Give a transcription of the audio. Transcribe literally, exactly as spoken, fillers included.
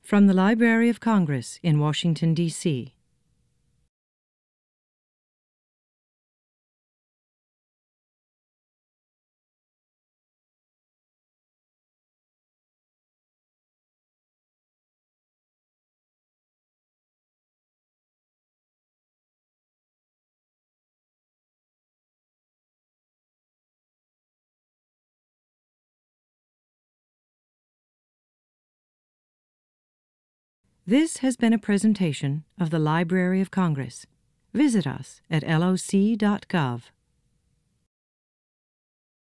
From the Library of Congress in Washington, D C This has been a presentation of the Library of Congress. Visit us at L O C dot gov.